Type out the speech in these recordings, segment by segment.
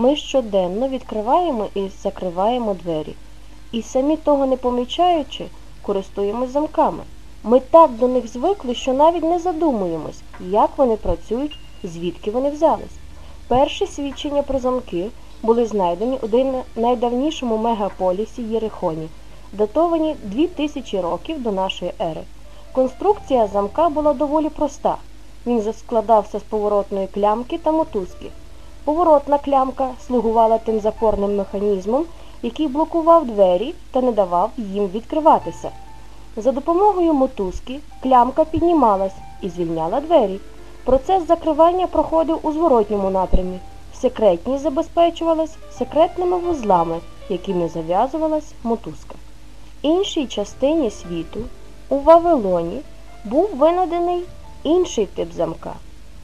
Ми щоденно відкриваємо і закриваємо двері. І самі того не помічаючи, користуємось замками. Ми так до них звикли, що навіть не задумуємось, як вони працюють, звідки вони взялись. Перші свідчення про замки були знайдені у найдавнішому мегаполісі Єрихоні, датовані 2000 років до нашої ери. Конструкція замка була доволі проста. Він складався з поворотної клямки та мотузки. Поворотна клямка слугувала тим запорним механізмом, який блокував двері та не давав їм відкриватися. За допомогою мотузки клямка піднімалась і звільняла двері. Процес закривання проходив у зворотньому напрямі. Секретність забезпечувалась секретними вузлами, якими зав'язувалась мотузка. В іншій частині світу, у Вавилоні, був винайдений інший тип замка.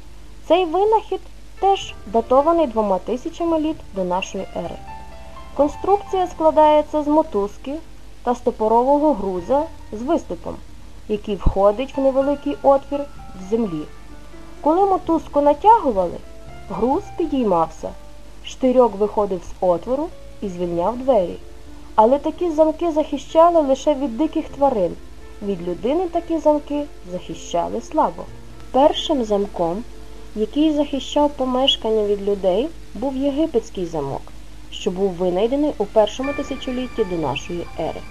Цей винахід теж датований 2000 літ до нашої ери. Конструкція складається з мотузки та стопорового груза з виступом, який входить в невеликий отвір в землі. Коли мотузку натягували, груз підіймався, штирьок виходив з отвору і звільняв двері. Але такі замки захищали лише від диких тварин. Від людини такі замки захищали слабо. Першим замком, який захищав помешкання від людей, був єгипетський замок, що був винайдений у першому тисячолітті до нашої ери.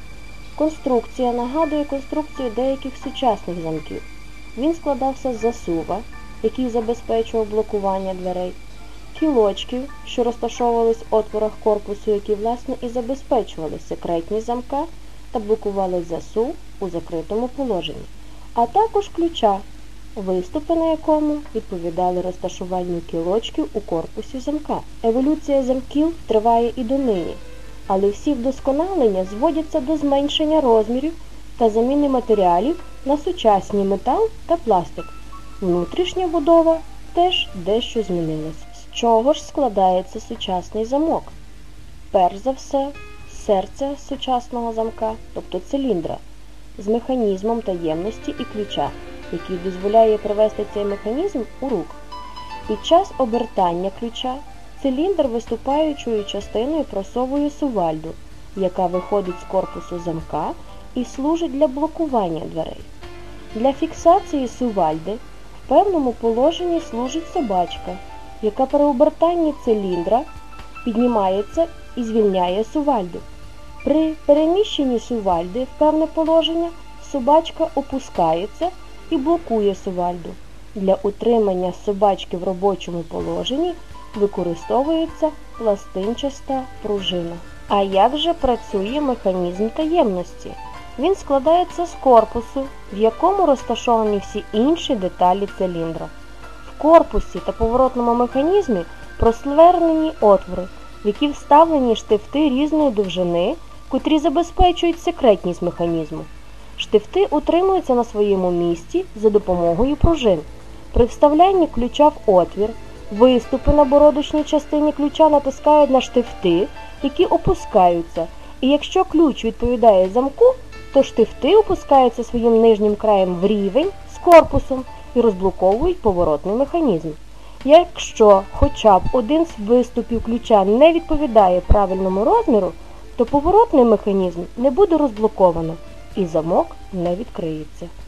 Конструкція нагадує конструкцію деяких сучасних замків. Він складався з засува, який забезпечував блокування дверей, кілочків, що розташовувались в отворах корпусу, які, власне, і забезпечували секретність замка та блокували засув у закритому положенні, а також ключа, виступи на якому відповідали розташуванню кілочків у корпусі замка. Еволюція замків триває і донині, але всі вдосконалення зводяться до зменшення розмірів та заміни матеріалів на сучасні метал та пластик. Внутрішня будова теж дещо змінилась. З чого ж складається сучасний замок? Перш за все, серце сучасного замка, тобто циліндра, з механізмом таємності і ключа, який дозволяє привести цей механізм у рух. Під час обертання ключа циліндр виступаючою частиною просовує сувальду, яка виходить з корпусу замка і служить для блокування дверей. Для фіксації сувальди в певному положенні служить собачка, яка при обертанні циліндра піднімається і звільняє сувальду. При переміщенні сувальди в певне положення собачка опускається і блокує сувальду. Для утримання собачки в робочому положенні використовується пластинчаста пружина. А як же працює механізм таємності? Він складається з корпусу, в якому розташовані всі інші деталі циліндра. В корпусі та поворотному механізмі просвернені отвори, в які вставлені штифти різної довжини, котрі забезпечують секретність механізму. Штифти утримуються на своєму місці за допомогою пружин. При вставлянні ключа в отвір, виступи на бородочній частині ключа натискають на штифти, які опускаються, і якщо ключ відповідає замку, то штифти опускаються своїм нижнім краєм в рівень з корпусом і розблоковують поворотний механізм. Якщо хоча б один з виступів ключа не відповідає правильному розміру, то поворотний механізм не буде розблоковано і замок не відкриється.